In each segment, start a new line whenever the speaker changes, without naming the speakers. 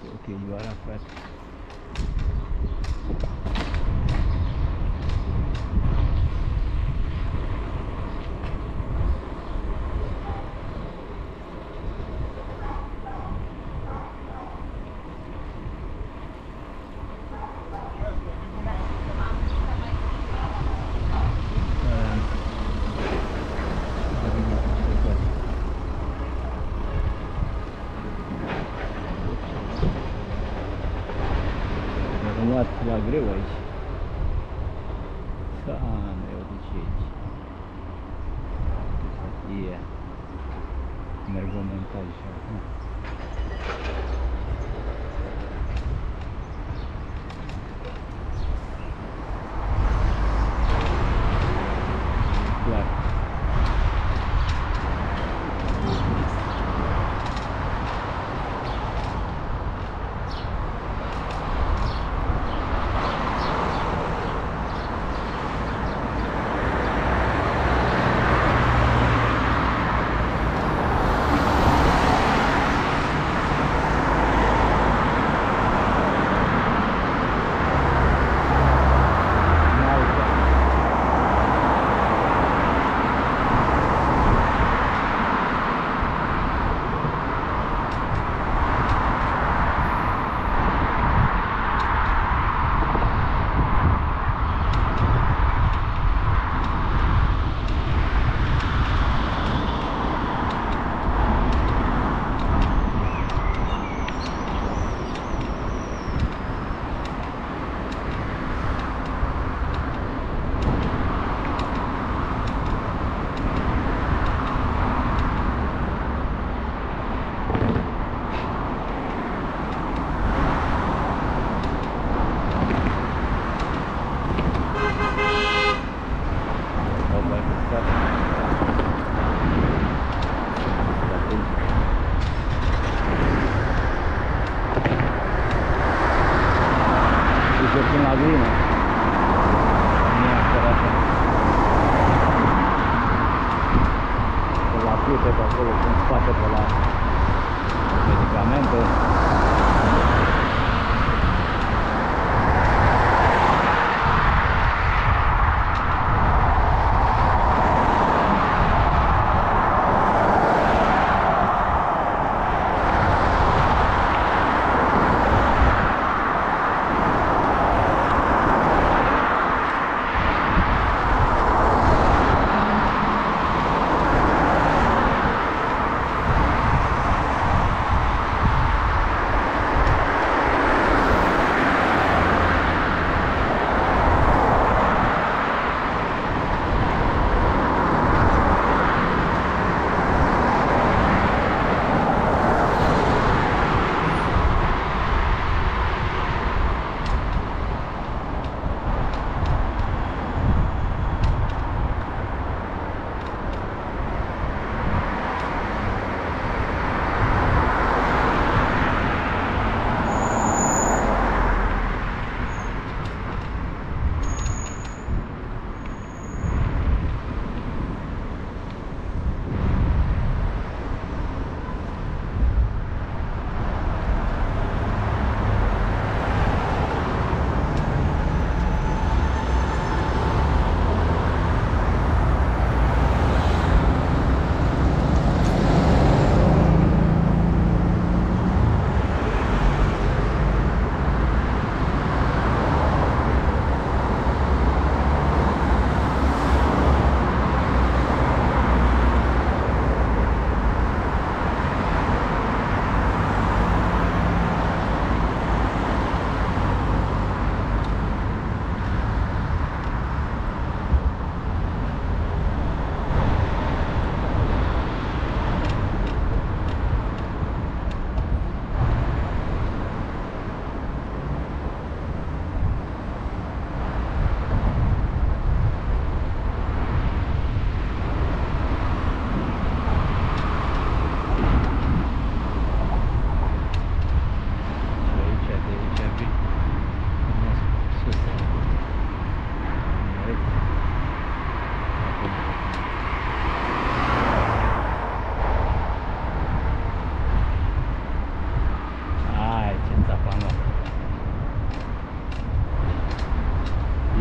Ok, Ioara, frate. La greu aici. Doamne, de ce aici? E merg în montaj și acum. Clar.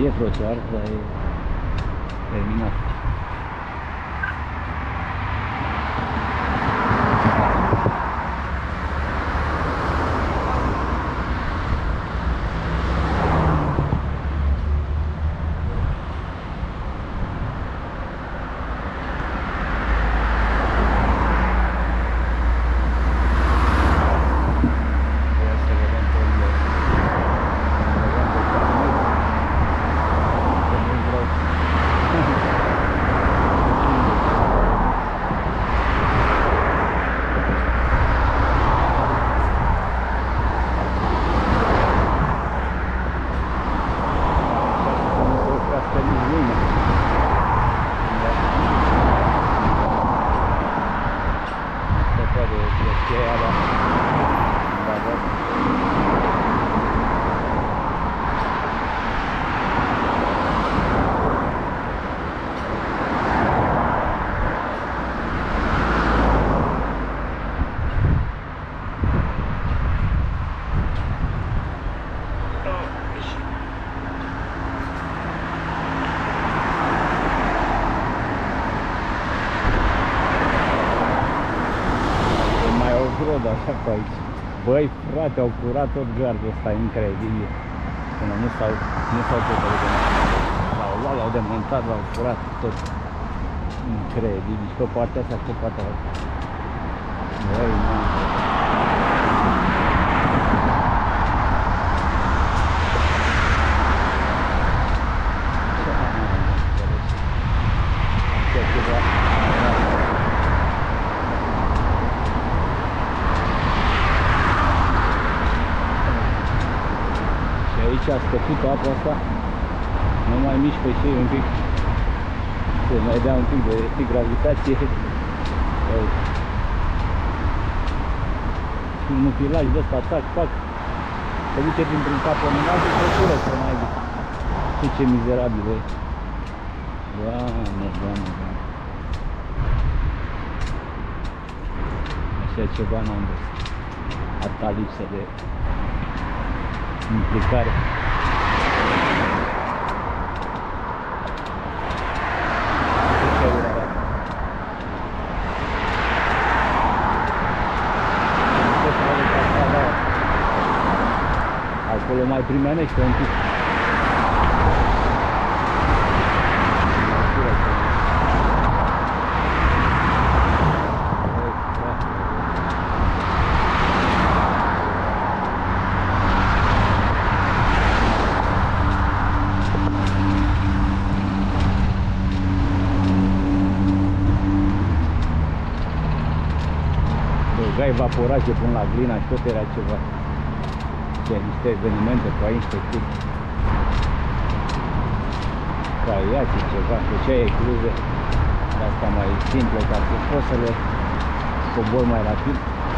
E trotuar, dar e terminat. Așa pe aici. Băi, frate, au curat tot gardul ăsta, incredibil. Până nu s-au tot l-au demontat, l-au curat tot. Incredibil. Și pe partea asta, pe partea asta. Băi, man. Aici a scăzut apa asta, nu mai mișcă și un pic, se mai dea un pic de gravitație. Și un filaj de ăsta, tac, pac, se duce dintr-un cap în altul și se cură să mai zic. Și ce mizerabil e. Doamne, Doamne, Doamne. Așa ceva n-am văzut. Atâta lipsă de implicare. Acolo mai primenește un pic. Evaporație până la Glina și tot era ceva. Niște evenimente pe aici, pe cât caiaci, ceva, deci aia e cluze de asta mai simple, ca să poți să le cobori mai rapid.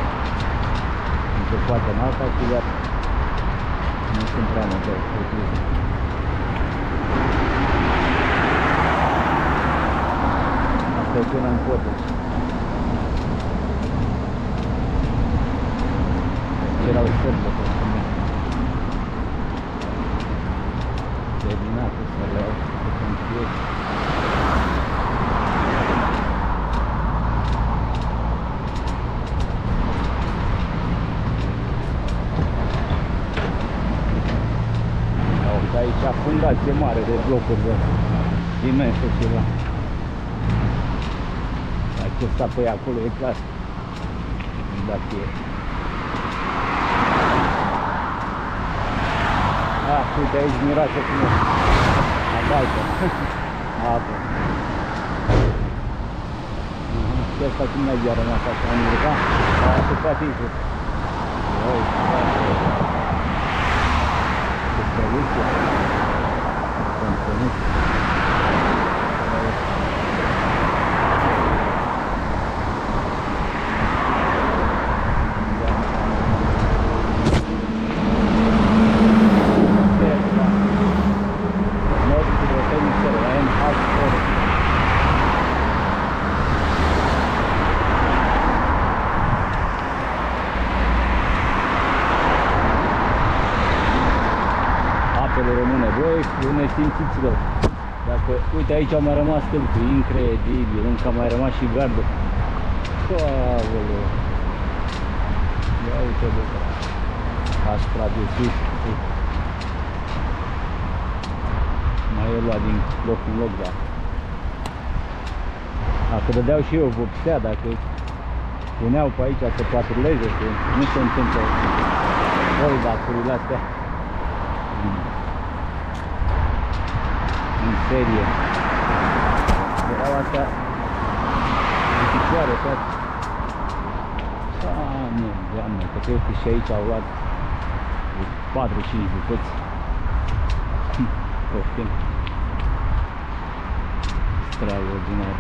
Se poate în alta și doar nu sunt prea multe cluze. Asta e până în Poteș. Erau sărbă pe spune. Terminate să le iau pe pompieri. Uite aici fundație mare de blocuri imensă ceva. Acesta pe acolo e clar. Fundație. Ah, uite aici miroase frumos. Abaltă. Apă. Și asta cum n-ai rămas așa în urca? A asupat insul. Uite, ce soluție. Conținut. române. Băi, nesimțiților. Dacă, uite, aici au mai rămas stâlpii, incredibil, încă a mai rămas și gardul. Aoleu. Ia uite, bă, a supraviețuit. Mai e luat din loc în loc, da. Dacă dădeau și eu vopsea, dacă puneau pe aici să patruleze, că nu se întâmplă voi vacurile astea în serie. Erau astea în picioare, toate. Doamne, că cred că și aici au luat 4-5 bucăți. Poftim. Extraordinar.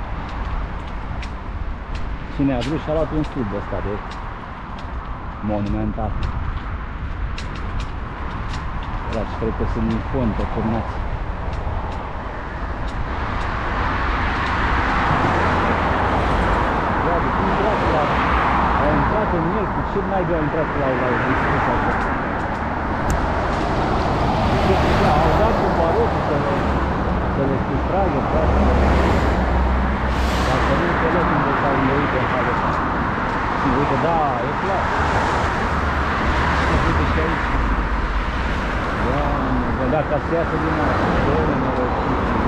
Cine a vrut și-a luat un sud de ăsta de monumental. Dragi, cred că sunt în fond pe formați. Dragi, cum dracu au intrat în el, cu ce naibii au intrat la distrus așa? Au dat cu barotul să le sustragă toate. Dacă nu înțeleg unde s-au îndoit în halul ăsta. Și uite, da, e clar. Uite și aici. Doamne, dacă se iasă din asta, Doamne,